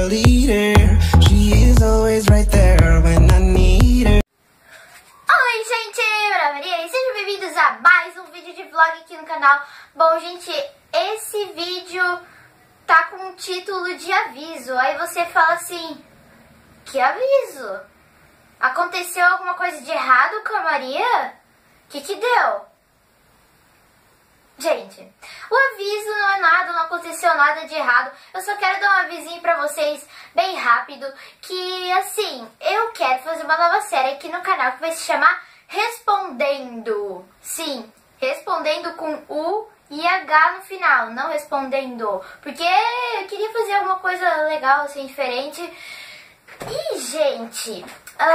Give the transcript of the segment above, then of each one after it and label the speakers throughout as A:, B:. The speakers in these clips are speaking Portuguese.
A: cheerleader. She is always right there when I need her.
B: Oi, gente, meu nome é Maria e sejam bem-vindos a mais um vídeo de vlog aqui no canal. Bom, gente, esse vídeo tá com um título de aviso. Aí você fala assim, que aviso? Aconteceu alguma coisa de errado com a Maria? Que deu? Gente, o aviso não é nada, não aconteceu nada de errado. Eu só quero dar um avisinho pra vocês bem rápido, que assim, eu quero fazer uma nova série aqui no canal que vai se chamar Respondendo. Sim, respondendo com U e H no final, não respondendo. Porque eu queria fazer alguma coisa legal, assim, diferente. E, gente,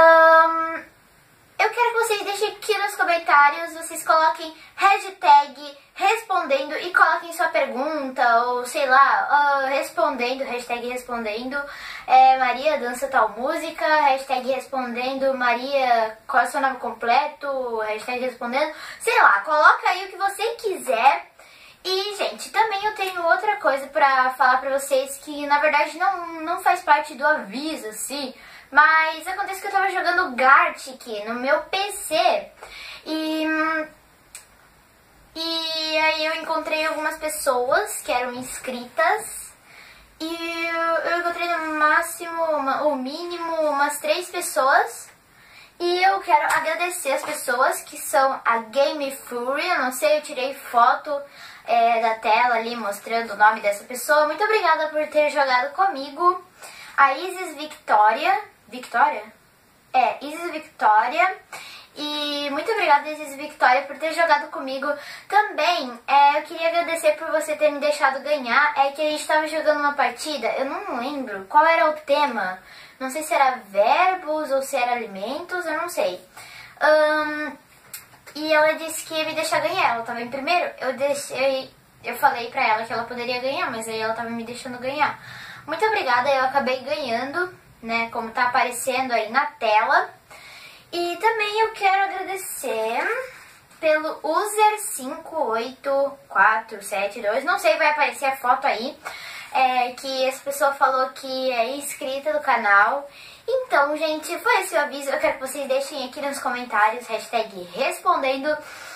B: eu quero que vocês deixem aqui nos comentários, vocês coloquem hashtag respondendo e coloquem sua pergunta, ou sei lá, respondendo, hashtag respondendo, Maria dança tal música, hashtag respondendo, Maria qual é o seu nome completo, hashtag respondendo, sei lá, coloca aí o que você quiser. E, gente, também eu tenho outra coisa pra falar pra vocês que, na verdade, não faz parte do aviso, assim, mas acontece que eu tava jogando Gartic no meu PC e aí eu encontrei algumas pessoas que eram inscritas e eu encontrei no máximo, ou mínimo, umas 3 pessoas. E eu quero agradecer as pessoas que são a Game Fury, eu não sei, eu tirei foto da tela ali mostrando o nome dessa pessoa. Muito obrigada por ter jogado comigo. A Isis Victoria, Isis Victoria. E muito obrigada, Isis Victoria, por ter jogado comigo. Também, eu queria agradecer por você ter me deixado ganhar. É que a gente tava jogando uma partida, eu não lembro qual era o tema. Não sei se era verbos ou se era alimentos, eu não sei. E ela disse que ia me deixar ganhar, ela tava em primeiro. Eu falei pra ela que ela poderia ganhar, mas aí ela tava me deixando ganhar. Muito obrigada, eu acabei ganhando, né, como tá aparecendo aí na tela. E também eu quero agradecer pelo user 58472, não sei, vai aparecer a foto aí, que essa pessoa falou que é inscrita do canal. Então, gente, foi esse o aviso. Eu quero que vocês deixem aqui nos comentários hashtag respondendo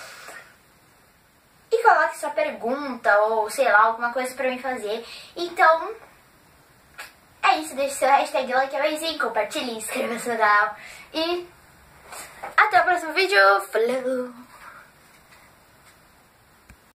B: e coloque sua pergunta ou, sei lá, alguma coisa pra mim fazer. Então, é isso, deixe seu hashtag like, amazing, compartilhe, inscreva-se no canal e até o próximo vídeo. Falou!